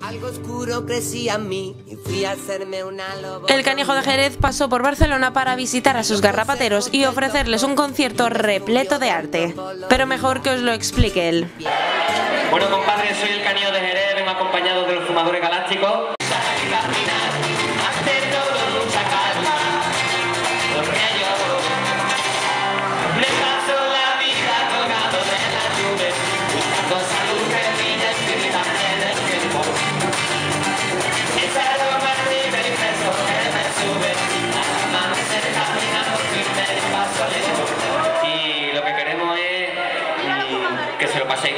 Algo oscuro crecía en mí y fui a hacerme una lobo. El Canijo de Jerez pasó por Barcelona para visitar a sus garrapateros y ofrecerles un concierto repleto de arte. Pero mejor que os lo explique él. Bueno, compadre, soy el Canijo de Jerez, vengo acompañado de los fumadores galácticos. Y lo que queremos es que se lo paséis.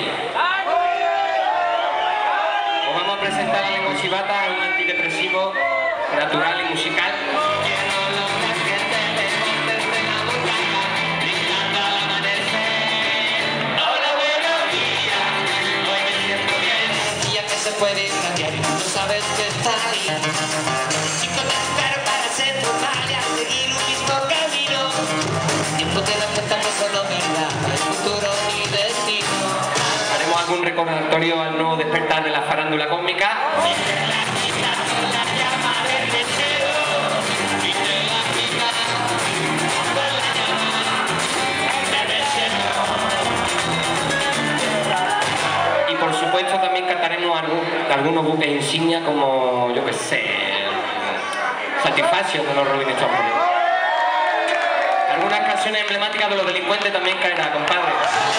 Os vamos a presentar la lengua chivata, un antidepresivo natural y musical. Hola, buenos días, hoy me siento bien. Día que se puede cambiar y tú sabes que está ahí. Chico, te espero para ser normal y a seguir un mismo camino. Tiempo te da cuenta que solo verdad, no hay futuro ni destino. Haremos algún recordatorio al nuevo despertar de la farándula cósmica. Y por supuesto también cantaremos algunos buques insignia como, yo que sé, Satisfacción de los Rolling Stones. Algunas canciones emblemáticas de los delincuentes también caerá, compadre.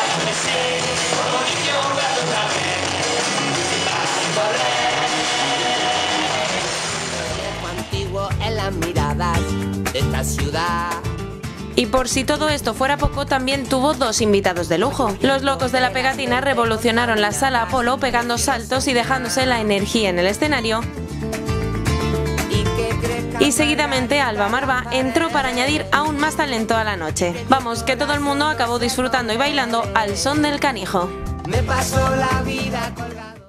Antiguo en las miradas de esta ciudad. Y por si todo esto fuera poco, también tuvo dos invitados de lujo. Los Locos de la Pegatina revolucionaron la Sala Apolo pegando saltos y dejándose la energía en el escenario. Y seguidamente Alba Marva entró para añadir aún más talento a la noche. Vamos, que todo el mundo acabó disfrutando y bailando al son del Canijo. Me pasó la vida colgado.